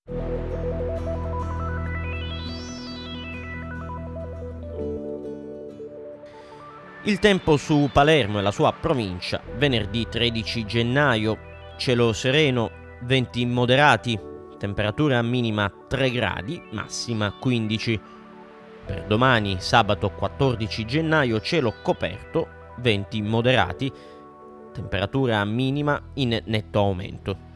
Il tempo su Palermo e la sua provincia: venerdì 13 gennaio, cielo sereno, venti moderati, temperatura minima 3 gradi, massima 15. Per domani, sabato 14 gennaio, cielo coperto, venti moderati, temperatura minima in netto aumento.